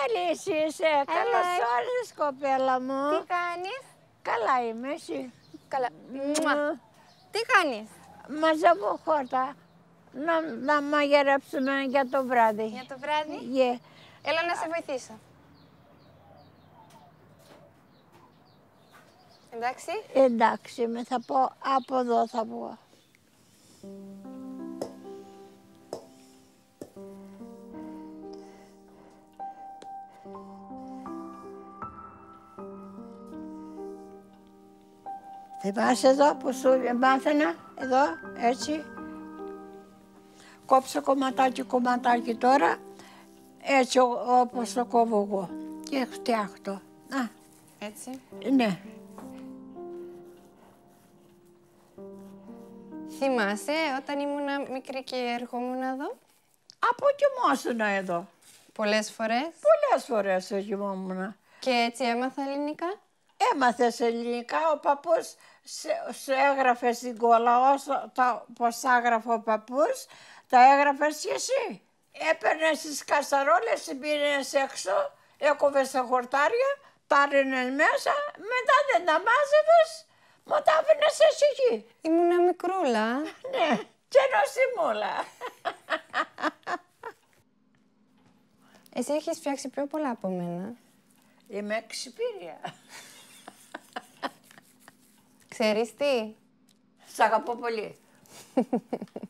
καλή εσύ είσαι. Καλώς όρισες, κοπέλα μου. Τι κάνεις? Καλά είμαι, εσύ? Καλά. Τι κάνεις? Μαζεύω χόρτα. Να μαγειρέψουμε για το βράδυ. Για το βράδυ? Yeah. Έλα να σε βοηθήσω. Εντάξει? Εντάξει, θα πω από εδώ θα πω. Θυμάσαι εδώ που σου μάθαινα, εδώ, έτσι. Κόψω κομματάκι τώρα, έτσι όπως το κόβω εγώ. Και φτιάχνω. Έτσι. Ναι. Θυμάσαι όταν ήμουν μικρή και ερχόμουν εδώ? Αποκοιμώσουνα εδώ. Πολλές φορές. Πολλές φορές ερχόμουν. Και έτσι έμαθα ελληνικά. Έμαθες ελληνικά, ο παππούς σου έγραφε στην κόλλα πως έγραφε ο παππούς, τα έγραφες και εσύ. Έπαιρνες τις κασαρόλες, πήγαινες έξω, έκοβες τα χορτάρια, τα ρίχνες μέσα, μετά δεν τα μάζευες, μου τα άφηνες εσύ εκεί. Ήμουνα μικρούλα. Ναι, και νοσημούλα. Εσύ έχεις φτιάξει πιο πολλά από μένα. Είμαι εξυπήρια. Ξέρεις τι? Σ' αγαπώ πολύ.